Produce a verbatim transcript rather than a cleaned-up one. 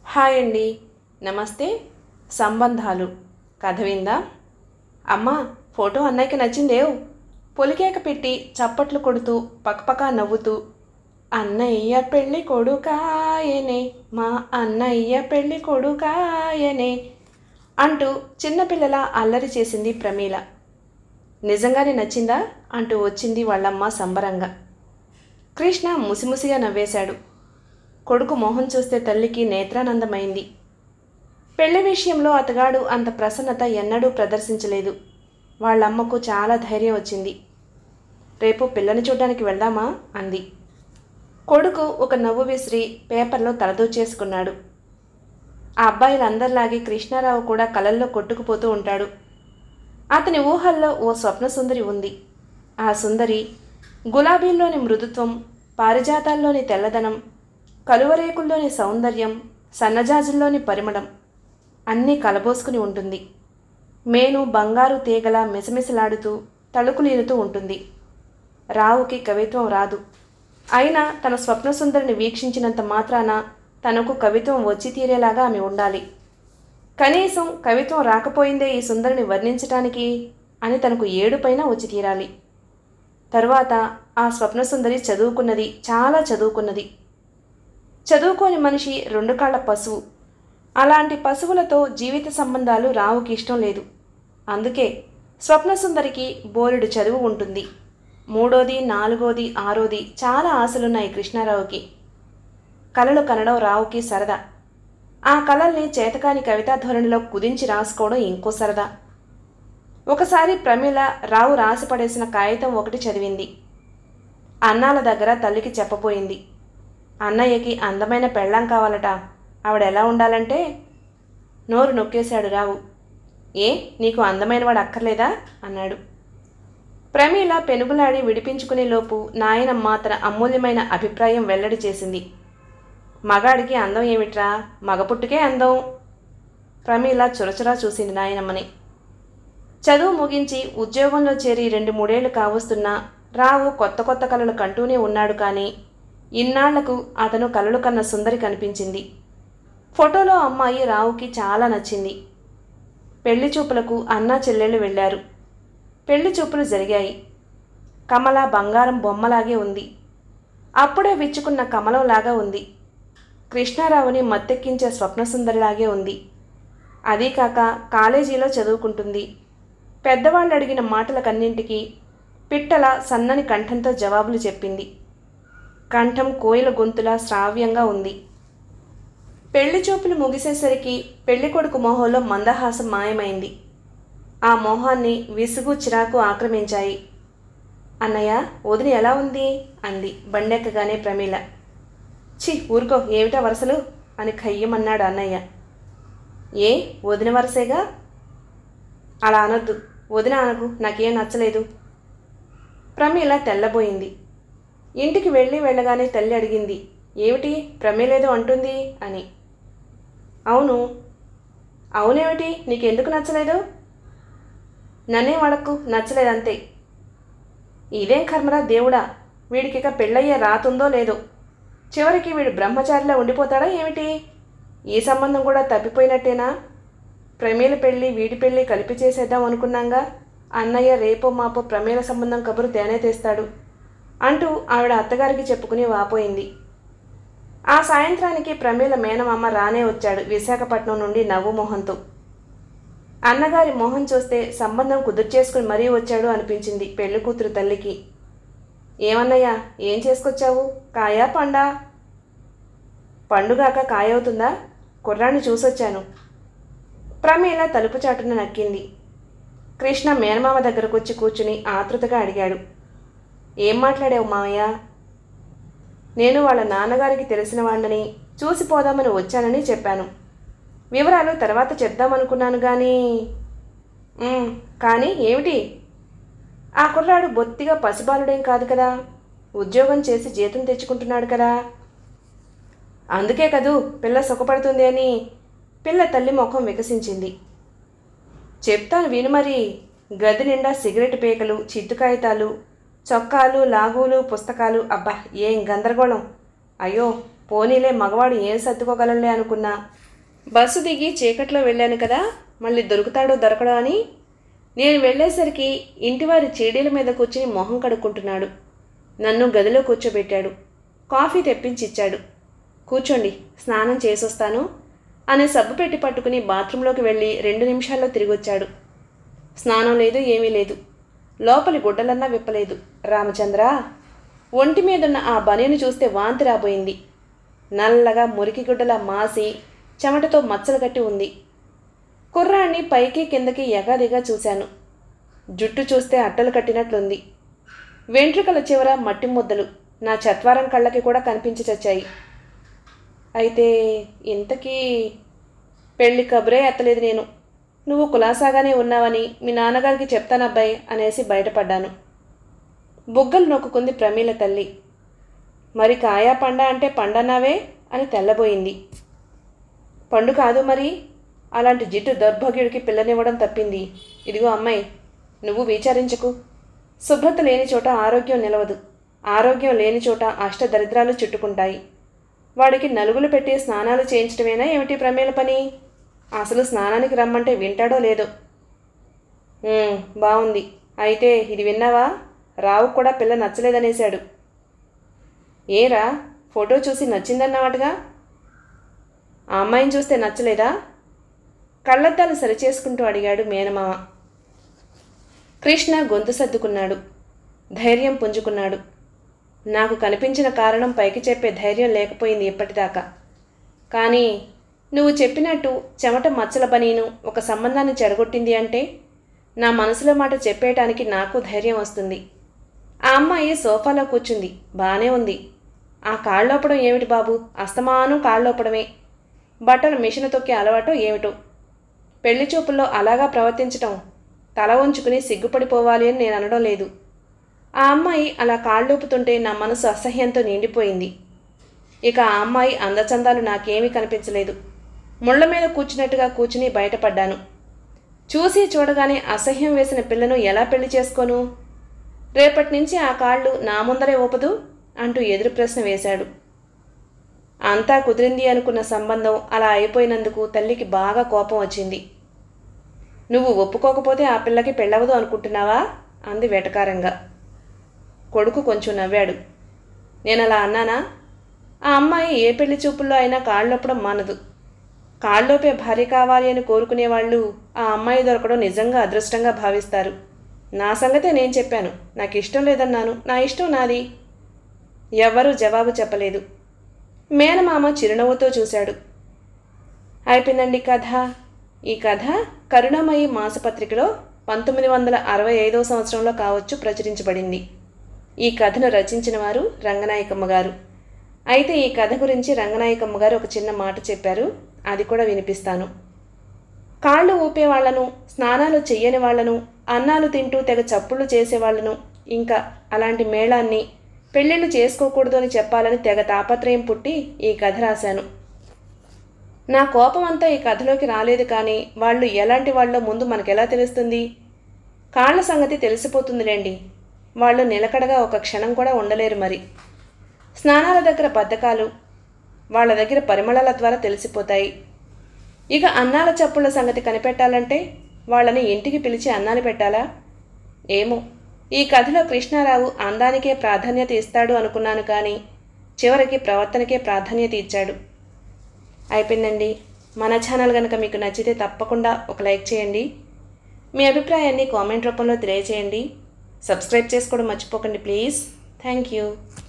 Hi అండి. నమస్తే. సంబంధాలు కథ విందా? అమ్మా, ఫోటో అన్నయ్యకి నచ్చిందేవ్. పొలికేక పెట్టి చప్పట్లు కొడుతూ పక్కపక్క నవ్వుతూ, అన్నయ్య పెళ్ళి కొడుకాయనే, మా అన్నయ్య పెళ్ళి కొడుకాయనే అంటూ చిన్నపిల్లల అల్లరి చేసింది ప్రమీల. నిజంగానే నచ్చిందా అంటూ వచ్చింది వాళ్ళమ్మ సంబరంగా. కృష్ణ ముసిముసిగా నవ్వేశాడు. కొడుకు మోహన్ చూస్తే తల్లికి నేత్రానందమైంది. పెళ్లి విషయంలో అతగాడు అంత ప్రసన్నత ఎన్నడూ ప్రదర్శించలేదు. వాళ్ళమ్మకు చాలా ధైర్యం వచ్చింది. రేపు పిల్లని చూడ్డానికి వెళ్దామా అంది. కొడుకు ఒక నవ్వు విసిరి పేపర్లో తలదూచేసుకున్నాడు. ఆ అబ్బాయిలందరిలాగే కృష్ణారావు కూడా కలల్లో కొట్టుకుపోతూ ఉంటాడు. అతని ఊహల్లో ఓ స్వప్న సుందరి ఉంది. ఆ సుందరి గులాబీల్లోని మృదుత్వం, పారిజాతాల్లోని తెల్లదనం, కలువరేకుల్లోని సౌందర్యం, సన్నజాజుల్లోని పరిమళం అన్నీ కలబోసుకుని ఉంటుంది. మేను బంగారు తీగలా మిసమిసలాడుతూ తళుకులీనుతూ ఉంటుంది. రావుకి కవిత్వం రాదు. అయినా తన స్వప్నసుందరిని వీక్షించినంత మాత్రాన తనకు కవిత్వం వచ్చి తీరేలాగా ఆమె ఉండాలి. కనీసం కవిత్వం రాకపోయిందే ఈ సుందరిని వర్ణించటానికి అని తనకు ఏడుపైన వచ్చి తీరాలి. తరువాత ఆ స్వప్నసుందరి చదువుకున్నది, చాలా చదువుకున్నది. చదువుకోని మనిషి రెండు కాళ్ల పశువు. అలాంటి పశువులతో జీవిత సంబంధాలు రావుకి ఇష్టం లేదు. అందుకే స్వప్నసుందరికి బోలెడు చదువు ఉంటుంది. మూడోది, నాలుగోది, ఆరోది చాలా ఆశలున్నాయి కృష్ణారావుకి. కలలు కనడం రావుకి సరదా. ఆ కలల్ని చేతకాని కవితా ధోరణిలో కుదించి రాసుకోవడం ఇంకో సరదా. ఒకసారి ప్రమీల రావు రాసిపడేసిన కాగితం ఒకటి చదివింది. అన్నాల దగ్గర తల్లికి చెప్పబోయింది. అన్నయ్యకి అందమైన పెళ్ళాం కావాలట. ఆవిడెలా ఉండాలంటే... నోరు నొక్కేశాడు రావు. ఏ, నీకు అందమైనవాడు అక్కర్లేదా అన్నాడు. ప్రమీల పెనుగులాడి విడిపించుకునే లోపు నాయనమ్మ తన అమూల్యమైన అభిప్రాయం వెల్లడి చేసింది. మగాడికి అందం ఏమిట్రా, మగపుట్టుకే అందం. ప్రమీల చురచురా చూసింది నాయనమ్మని. చదువు ముగించి ఉద్యోగంలో చేరి రెండు మూడేళ్లు కావస్తున్నా రావు కొత్త కొత్త కలలు కంటూనే ఉన్నాడు. కానీ ఇన్నాళ్లకు అతను కలలు కన్న సుందరి కనిపించింది. ఫోటోలో అమ్మాయి రావుకి చాలా నచ్చింది. పెళ్లి చూపులకు అన్నా చెల్లెళ్ళు వెళ్ళారు. పెళ్లి చూపులు జరిగాయి. కమల బంగారం బొమ్మలాగే ఉంది. అప్పుడే విచ్చుకున్న కమలంలాగా ఉంది. కృష్ణారావుని మత్తెక్కించే స్వప్నసుందరిలాగే ఉంది. అదీ కాక కాలేజీలో చదువుకుంటుంది. పెద్దవాళ్ళు అడిగిన మాటలకన్నింటికీ పిట్టల సన్నని కంఠంతో జవాబులు చెప్పింది. కంఠం కోయిల గొంతులా శ్రావ్యంగా ఉంది. పెళ్లి చూపులు ముగిసేసరికి పెళ్లికొడుకు మొహంలో మందహాసం మాయమైంది. ఆ మొహాన్ని విసుగు, చిరాకు ఆక్రమించాయి. అన్నయ్య, వదిన ఎలా ఉంది అంది బండెక్కగానే ప్రమీల. ఛీ, ఊరుకో, ఏమిటా వరసలు అని ఖయ్యమన్నాడు అన్నయ్య. ఏ, వదిన వరసేగా. అలా అనొద్దు. వదిన అనకు, నాకేం నచ్చలేదు. ప్రమీల తెల్లబోయింది. ఇంటికి వెళ్ళి వెళ్ళగానే తల్లి అడిగింది, ఏమిటి ప్రమేలేదో అంటుంది అని. అవును. అవునేమిటి, నీకెందుకు నచ్చలేదు? నన్నేం అడక్కు, నచ్చలేదంతే. ఇదేం కర్మరా దేవుడా, వీడికిక పెళ్ళయ్యే రాతుందో లేదో. చివరికి వీడు బ్రహ్మచారిలా ఉండిపోతాడా ఏమిటి? ఈ సంబంధం కూడా తప్పిపోయినట్టేనా? ప్రమేల పెళ్ళి వీడి పెళ్ళి కలిపి చేసేద్దాం అనుకున్నాంగా. అన్నయ్య రేపో మాపో ప్రమేల సంబంధం కబురు తేనే తెస్తాడు అంటూ ఆవిడ అత్తగారికి చెప్పుకుని వాపోయింది. ఆ సాయంత్రానికి ప్రమీల మేనమామ రానే వచ్చాడు విశాఖపట్నం నుండి నవ్వు మొహంతో. అన్నగారి మొహం చూస్తే సంబంధం కుదుర్చేసుకుని మరీ వచ్చాడు అనిపించింది పెళ్లి కూతురు తల్లికి. ఏమన్నయ్యా, ఏం చేసుకొచ్చావు? కాయా పండా? పండుగాక కాయవుతుందా? కుర్రాన్ని చూసొచ్చాను. ప్రమీల తలుపు చాటున నక్కింది. కృష్ణ మేనమామ దగ్గరకు వచ్చి కూర్చుని ఆతృతగా అడిగాడు, ఏం మాట్లాడావు మావయ్య? నేను వాళ్ళ నాన్నగారికి తెలిసిన వాడిని చూసిపోదామని వచ్చానని చెప్పాను. వివరాలు తర్వాత చెప్దామనుకున్నాను కానీ కానీ ఏమిటి? ఆ కుర్రాడు బొత్తిగా పసిబాలుడేం కాదు కదా. ఉద్యోగం చేసి జీతం తెచ్చుకుంటున్నాడు కదా. అందుకే కదూ పిల్ల సుఖపడుతుంది అని పిల్ల తల్లి ముఖం వికసించింది. చెప్తాను విను మరి. గది నిండా సిగరెట్ పేకలు, చిత్తు కాగితాలు, చొక్కాలు, లాగులు, పుస్తకాలు. అబ్బా, ఏం గందరగోళం. అయ్యో, పోనీలే, మగవాడు ఏం సర్దుకోగలలే అనుకున్నా బస్సు దిగి చీకట్లో వెళ్ళాను కదా, మళ్ళీ దొరుకుతాడో దొరకడో అని. నేను వెళ్ళేసరికి ఇంటివారి చీడీల మీద కూర్చుని మొహం కడుక్కుంటున్నాడు. నన్ను గదిలో కూర్చోబెట్టాడు. కాఫీ తెప్పించి ఇచ్చాడు. కూర్చోండి, స్నానం చేసొస్తాను అనే సబ్బు పెట్టి పట్టుకుని బాత్రూంలోకి వెళ్ళి రెండు నిమిషాల్లో తిరిగొచ్చాడు. స్నానం లేదు, ఏమీ లేదు. లోపలి గుడ్డలన్నా విప్పలేదు. రామచంద్ర, ఒంటి మీదున్న ఆ బనీను చూస్తే వాంతి రాబోయింది. నల్లగా మురికి గుడ్డలా మాసి చెమటతో మచ్చలు కట్టి ఉంది. కుర్రాన్ని పైకి కిందకి ఎగాదిగా చూశాను. జుట్టు చూస్తే అట్టలు కట్టినట్లుంది. వెంట్రుకల చివర మట్టి ముద్దలు నా చత్వారం కళ్ళకి కూడా కనిపించి చచ్చాయి. అయితే ఇంతకీ పెళ్లి కబురే ఎత్తలేదు నేను. నువ్వు కులాసాగానే ఉన్నావని మీ నాన్నగారికి చెప్తానబ్బాయి అనేసి బయటపడ్డాను. బుగ్గలు నొక్కుంది ప్రమీల తల్లి. మరి కాయా పండ అంటే పండన్నావే అని తెల్లబోయింది. పండు కాదు మరి. అలాంటి జిడ్డు దౌర్భాగ్యుడికి పిల్లనివ్వడం తప్పింది. ఇదిగో అమ్మాయి, నువ్వు విచారించకు. శుభ్రత లేని చోట ఆరోగ్యం నిలవదు. ఆరోగ్యం లేని చోట అష్టదరిద్రాలు చుట్టుకుంటాయి. వాడికి నలుగులు పెట్టి స్నానాలు చేయించడమేనా ఏమిటి ప్రమేల పని? అసలు స్నానానికి రమ్మంటే వింటాడో లేదో. బాగుంది. అయితే ఇది విన్నావా? రావు కూడా పిల్ల నచ్చలేదనేశాడు. ఏరా, ఫోటో చూసి నచ్చిందన్నవాటుగా. ఆ అమ్మాయిని చూస్తే నచ్చలేదా? కళ్ళద్దాలు సరిచేసుకుంటూ అడిగాడు మేనమామ. కృష్ణ గొంతు సర్దుకున్నాడు. ధైర్యం పుంజుకున్నాడు. నాకు కనిపించిన కారణం పైకి చెప్పే ధైర్యం లేకపోయింది ఇప్పటిదాకా. కానీ నువ్వు చెప్పినట్టు చెమట మచ్చల బనీను ఒక సంబంధాన్ని చెడగొట్టింది అంటే నా మనసులో మాట చెప్పేయటానికి నాకు ధైర్యం వస్తుంది. ఆ అమ్మాయి సోఫాలో కూర్చుంది, బాగానే ఉంది. ఆ కాళ్ళొప్పడం ఏమిటి బాబు? అస్తమానం కాళ్ళొప్పడమే. బట్టలు మిషన్ తొక్కే అలవాటో ఏమిటో. పెళ్లి చూపుల్లో అలాగా ప్రవర్తించటం తల వంచుకుని సిగ్గుపడిపోవాలి అని నేను అనడం లేదు. ఆ అమ్మాయి అలా కాళ్ళూపుతుంటే నా మనసు అసహ్యంతో నిండిపోయింది. ఇక ఆ అమ్మాయి అందచందాలు నాకేమీ కనిపించలేదు. ముళ్ల మీద కూర్చున్నట్టుగా కూర్చుని బయటపడ్డాను. చూసి చూడగానే అసహ్యం వేసిన పిల్లను ఎలా పెళ్లి చేసుకోను? రేపటి నుంచి ఆ కాళ్ళు నా ముందరే ఊపదు అంటూ ఎదురు ప్రశ్న వేశాడు. అంతా కుదిరింది అనుకున్న సంబంధం అలా అయిపోయినందుకు తల్లికి బాగా కోపం వచ్చింది. నువ్వు ఒప్పుకోకపోతే ఆ పిల్లకి పెళ్ళవదు అనుకుంటున్నావా అంది వెటకారంగా. కొడుకు కొంచెం నవ్వాడు. నేనలా అన్నానా? ఆ అమ్మాయి ఏ పెళ్లి చూపుల్లో అయినా కాళ్ళొప్పడం మానదు. కాళ్ళోపే భార్య కావాలి అని కోరుకునేవాళ్ళు ఆ అమ్మాయి దొరకడం నిజంగా అదృష్టంగా భావిస్తారు. నా సంగతే నేను చెప్పాను. నాకు ఇష్టం లేదన్నాను. నా ఇష్టం నాది. ఎవ్వరూ జవాబు చెప్పలేదు. మేనమామ చిరునవ్వుతో చూశాడు. అయిపోయిందండి కథ. ఈ కథ కరుణమయి మాసపత్రికలో పంతొమ్మిది వందల అరవై ఐదో సంవత్సరంలో కావచ్చు ప్రచురించబడింది. ఈ కథను రచించిన వారు రంగనాయకమ్మ గారు. అయితే ఈ కథ గురించి రంగనాయకమ్మ గారు ఒక చిన్న మాట చెప్పారు. అది కూడా వినిపిస్తాను. కాళ్ళు ఊపేవాళ్లను, స్నానాలు చెయ్యని వాళ్లను, అన్నాలు తింటూ తెగ చప్పుళ్ళు చేసేవాళ్లను, ఇంకా అలాంటి మేళాన్ని పెళ్ళిళ్ళు చేసుకోకూడదు అని చెప్పాలని తెగ తాపత్రయం పుట్టి ఈ కథ రాశాను. నా కోపం అంతా ఈ కథలోకి రాలేదు. కానీ వాళ్ళు ఎలాంటి వాళ్ళో ముందు మనకెలా తెలుస్తుంది? కాళ్ల సంగతి తెలిసిపోతుందిలేండి. వాళ్ళు నిలకడగా ఒక క్షణం కూడా ఉండలేరు. మరి స్నానాల దగ్గర బద్ధకాలు వాళ్ళ దగ్గర పరిమళాల ద్వారా తెలిసిపోతాయి. ఇక అన్నాల చప్పుళ్ళ సంగతి కనిపెట్టాలంటే వాళ్ళని ఇంటికి పిలిచి అన్నాలు పెట్టాలా? ఏమో, ఈ కథలో కృష్ణారావు అందానికే ప్రాధాన్యత ఇస్తాడు అనుకున్నాను. కానీ చివరికి ప్రవర్తనకే ప్రాధాన్యత ఇచ్చాడు. అయిపోయిందండి. మన ఛానల్ కనుక మీకు నచ్చితే తప్పకుండా ఒక లైక్ చేయండి. మీ అభిప్రాయాన్ని కామెంట్ రూపంలో తెలియజేయండి. సబ్స్క్రైబ్ చేసుకోవడం మర్చిపోకండి ప్లీజ్. Thank you.